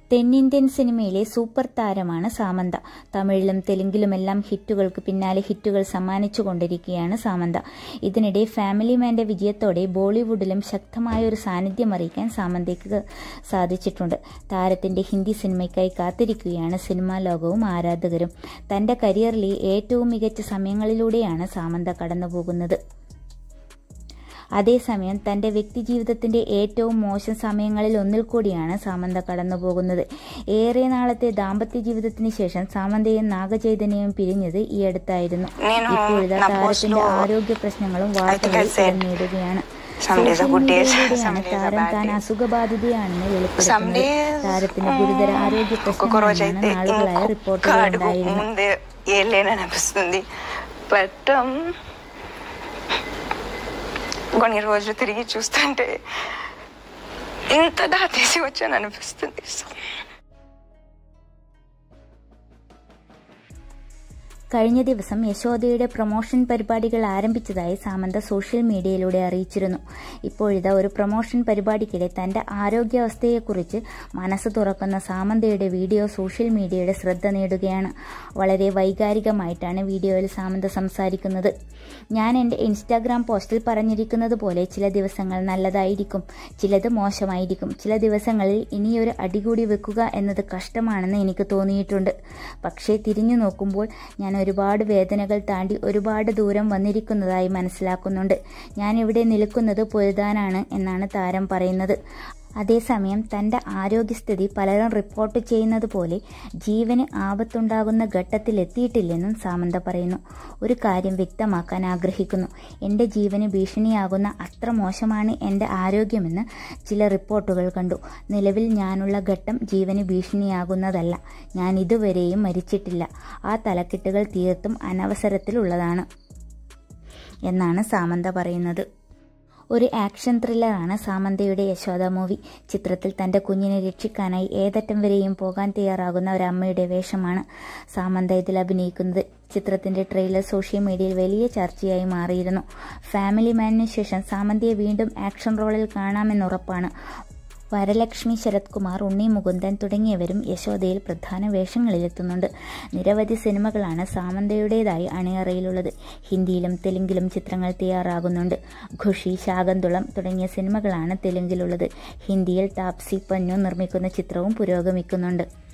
തെന്നിന്ത്യൻ സിനിമയിലെ സൂപ്പർ താരമാണ് സാമന്ത. തമിഴിലും തെലുങ്കിലുമെല്ലാം ഹിറ്റുകൾക്ക് പിന്നാലെ ഹിറ്റുകൾ സമ്മാനിച്ചുകൊണ്ടിരിക്കുകയാണ് സാമന്ത. ഇതിനിടെ ഫാമിലി മാന്റെ വിജയത്തോടെ ബോളിവുഡിലും ശക്തമായൊരു സാന്നിധ്യം അറിയിക്കാൻ സാമന്തയ്ക്ക് സാധിച്ചിട്ടുണ്ട്. താരത്തിന്റെ ഹിന്ദി സിനിമയ്ക്കായി കാത്തിരിക്കുകയാണ് സിനിമാ ലോകവും ആരാധകരും. തന്റെ കരിയറിലെ ഏറ്റവും മികച്ച സമയങ്ങളിലൂടെയാണ് സാമന്ത കടന്നുപോകുന്നത്. അതേസമയം തന്റെ വ്യക്തിജീവിതത്തിന്റെ ഏറ്റവും മോശം സമയങ്ങളിൽ ഒന്നിൽ കൂടിയാണ് സാമന്ത കടന്നുപോകുന്നത്. ഏറെ നാളത്തെ ദാമ്പത്യ ജീവിതത്തിന് ശേഷം സാമന്തയും നാഗചൈതന്യയും പിരിഞ്ഞത് ഈ അടുത്തായിരുന്നു. ഇപ്പോഴത്തെ താരത്തിന്റെ ആരോഗ്യ പ്രശ്നങ്ങളും വാർത്തകളിൽ നേടുകയാണ്. സോഷ്യൽ മീഡിയയിലൂടെയാണ് താരം താൻ അസുഖബാധിതയാണെന്ന് വെളിപ്പെടുത്തുന്നത്. താരത്തിന് ഗുരുതര ആരോഗ്യ പ്രശ്നങ്ങളാണ് നാളുകളായ റിപ്പോർട്ടുകളുണ്ടായിരുന്നത്. కొన్ని రోజులు తిరిగి చూస్తుంటే ఇంత దాటేసి వచ్చాను అనిపిస్తుంది. കഴിഞ്ഞ ദിവസം യശോദയുടെ പ്രൊമോഷൻ പരിപാടികൾ ആരംഭിച്ചതായി സാമന്ത സോഷ്യൽ മീഡിയയിലൂടെ അറിയിച്ചിരുന്നു. ഇപ്പോഴിതാ ഒരു പ്രൊമോഷൻ പരിപാടിക്കിടെ തന്റെ ആരോഗ്യാവസ്ഥയെക്കുറിച്ച് മനസ്സ് തുറക്കുന്ന സാമന്തയുടെ വീഡിയോ സോഷ്യൽ മീഡിയയുടെ ശ്രദ്ധ നേടുകയാണ്. വളരെ വൈകാരികമായിട്ടാണ് വീഡിയോയിൽ സാമന്ത സംസാരിക്കുന്നത്. ഞാൻ എൻ്റെ ഇൻസ്റ്റാഗ്രാം പോസ്റ്റിൽ പറഞ്ഞിരിക്കുന്നത് പോലെ ചില ദിവസങ്ങൾ നല്ലതായിരിക്കും, ചിലത് മോശമായിരിക്കും. ചില ദിവസങ്ങളിൽ ഇനിയൊരു അടികൂടി വെക്കുക എന്നത് കഷ്ടമാണെന്ന് എനിക്ക് തോന്നിയിട്ടുണ്ട്. പക്ഷേ തിരിഞ്ഞു നോക്കുമ്പോൾ ഞാൻ ഒരുപാട് വേദനകൾ താണ്ടി ഒരുപാട് ദൂരം വന്നിരിക്കുന്നതായി മനസ്സിലാക്കുന്നുണ്ട്. ഞാൻ ഇവിടെ നിൽക്കുന്നത് പൊരുതാനാണ് എന്നാണ് താരം പറയുന്നത്. അതേസമയം തന്റെ ആരോഗ്യസ്ഥിതി പലരും റിപ്പോർട്ട് ചെയ്യുന്നത് പോലെ ജീവന് ആപത്തുണ്ടാകുന്ന ഘട്ടത്തിലെത്തിയിട്ടില്ലെന്നും സാമന്ത പറയുന്നു. ഒരു കാര്യം വ്യക്തമാക്കാൻ ആഗ്രഹിക്കുന്നു. എൻ്റെ ജീവന് ഭീഷണിയാകുന്ന അത്ര മോശമാണ് എൻ്റെ ആരോഗ്യമെന്ന് ചില റിപ്പോർട്ടുകൾ കണ്ടു. നിലവിൽ ഞാനുള്ള ഘട്ടം ജീവന് ഭീഷണിയാകുന്നതല്ല. ഞാൻ ഇതുവരെയും മരിച്ചിട്ടില്ല. ആ തലക്കെട്ടുകൾ തീർത്തും അനവസരത്തിലുള്ളതാണ് എന്നാണ് സാമന്ത പറയുന്നത്. ഒരു ആക്ഷൻ ത്രില്ലറാണ് സാമന്തയുടെ യശോദ മൂവി. ചിത്രത്തിൽ തന്റെ കുഞ്ഞിനെ രക്ഷിക്കാനായി ഏതറ്റം വരെയും പോകാൻ തയ്യാറാകുന്ന ഒരു അമ്മയുടെ വേഷമാണ് സാമന്ത ഇതിൽ അഭിനയിക്കുന്നത്. ചിത്രത്തിന്റെ ട്രെയിലർ സോഷ്യൽ മീഡിയയിൽ വലിയ ചർച്ചയായി മാറിയിരുന്നു. ഫാമിലി മാനിന് ശേഷം സാമന്തയെ വീണ്ടും ആക്ഷൻ റോളിൽ കാണാമെന്നുറപ്പാണ്. വരലക്ഷ്മി, ശരത് കുമാർ, ഉണ്ണി മുകുന്ദൻ തുടങ്ങിയവരും യശോദയിൽ പ്രധാന വേഷങ്ങളിലെത്തുന്നുണ്ട്. നിരവധി സിനിമകളാണ് സാമന്തയുടേതായി അണിയറയിലുള്ളത്. ഹിന്ദിയിലും തെലുങ്കിലും ചിത്രങ്ങൾ തയ്യാറാകുന്നുണ്ട്. ഖുഷി, ശാകുന്തളം തുടങ്ങിയ സിനിമകളാണ് തെലുങ്കിലുള്ളത്. ഹിന്ദിയിൽ താപ്സി പന്നു നിർമ്മിക്കുന്ന ചിത്രവും പുരോഗമിക്കുന്നുണ്ട്.